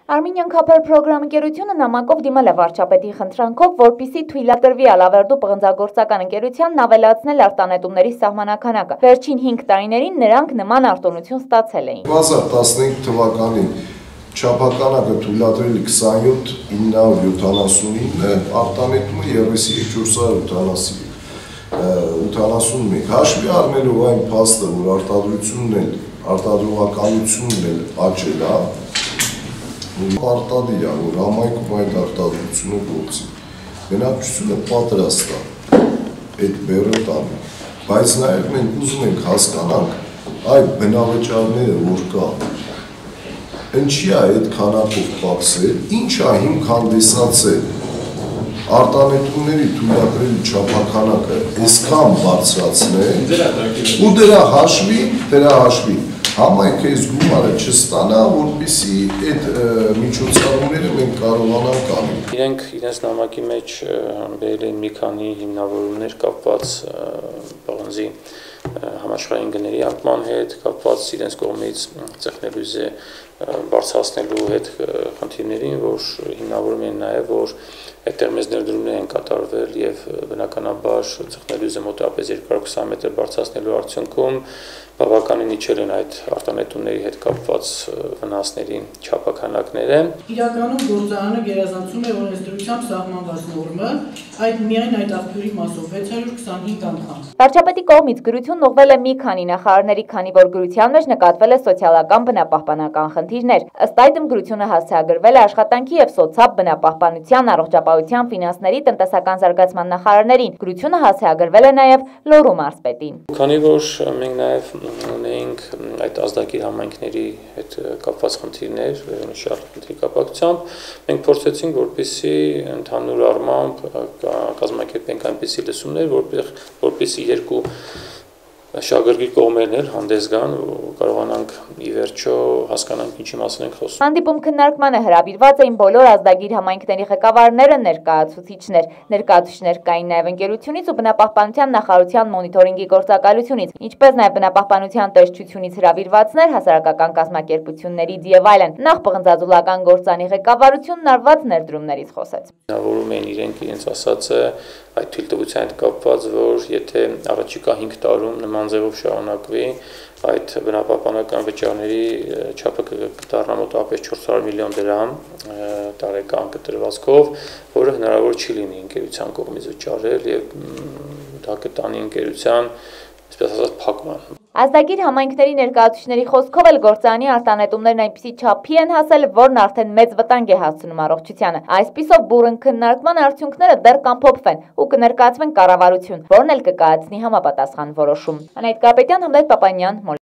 Armenian Copper Program ընկերությունը նամակով դիմել է վարչապետի խնդրանքով, որպեսզի թույլատրվի Ալավերդու պղնձագործական ընկերությանն ավելացնել արտանետումների սահմանականակը։ Վերջին 5 տարիներին նրանք նման արտոնություն ստացել էին։ 2015 թվականին չափականակը թույլատրել 27,979 է, արտանետումը 3481։ Հաշվի առնելով այն փաստը, որ արտադրողականությունն էլ աճել է, արտադիր է, որ համայնքում այդ արտադրությունը գործի։ Բնակչությունը պատրաստ է այդ բեռը տանի, բայց նաև մենք ուզում ենք հասկանանք այդ բնավճարները, որ կա, ինչի է այդ քանակով պակսել, ինչ է հիմք հանդիսացել արտանետումների թույլատրելի չափականակը այսքան բարձրացնել ու դրա հաշվի համայնքը այս գումարը չստանա, որպեսզի այդ միջոցառումները մենք կարողանանք անել։ Իրենք իրենց նամակի մեջ բերել են մի քանի հիմնավորումներ կապված պղնձի համաշխարհային գների անկման հետ, կապված իրենց կողմից ծխնելույզե բարձրացնելու հետ խնդիրներին, որ հիմնավորում են նաև, որ այդտեղ մեծ ներդրումներ են կատարվել եւ բնականաբար ծխնելույզը մոտավորապես 220 մետր բարձրացնելու արդյունքում բավականին իջել են այդ արտանետումների հետ կապված վնասների չափականակները։ Իրականում գործարանը գերազանցում է օրենսդրությամբ սահմանված նորմը, միայն այդ աղբյուրի մասով 625 անդամ։ Վարչապետի կողմից գրությունն ուղղվել է մի քանի նախարարների, քանի որ գրության մեջ նկատվել է սոցիալական բնապահպանական խնդիրներ։ Ըստ այդմ գրությունը հասցեագրվել է աշխատանքի եւ սոցիալ բնապահպանության, առողջապահության, ֆինանսների, տնտեսական զարգացման նախարարներին։ Գրությունը հասցեագրվել է նաեւ Լոռու մարզպետին։ Քանի որ մենք նաեւ ունեինք այդ ազդագիր համայնքների հետ կապված խնդիրներ, վերոնշյալ խնդրի կապակցությամբ, մենք փորձեցինք, որպեսզի ընդհանուր առմամբ կազմակերպենք այնպիսի լսումներ, որպեսզի երկու շահագրգիռ կողմերն էլ հանդես գան ու կարողանանք ի վերջո հասկանանք ինչի մասին ենք խոսում։ Հանդիպում քննարկմանը հրավիրված էին բոլոր ազդագիր համայնքների ղեկավարները, ներկայացուցիչներ կային նաև ընկերությունից ու բնապահպանության նախարարության մոնիթորինգի գործակալությունից, ինչպես նաև բնապահպանության տեսչությունից հրավիրվածներ, հասարակական կազմակերպություններից եւ այլն։ Նախ պղնձաձուլական գործանի ղեկավարությունն արված ներդրումներից խոսեց։ Որում են իրենց ասածը այդ թույլտվության հետ կապված, որ եթե առաջիկա 5 տարում նման ձևով շարունակվի, այդ բնապահպանական վճարների չափը կդառնա մոտավորապես 400 միլիոն դրամ տարեկան կտրվածքով, որը հնարավոր չի լինի ընկերության կողմից վճարել եւ դա կտանի ընկերության, այսպես ասած, փակման։ Ազդագիր համայնքների ներկայացուցիչների խոսքով էլ գործարանի արտանետումներն այնպիսի չափի են հասել, որն արդեն մեծ վտանգ է հասցնում առողջությանը։ Այսպիսով բուռն քննարկման արդյունքները դեռ կամփոփվեն ու կներկայացվեն կառավարություն, որն էլ կկայացնի համապատասխան որոշում։ Անահիտ Կարապետյան, Հմլետ Պապանյան,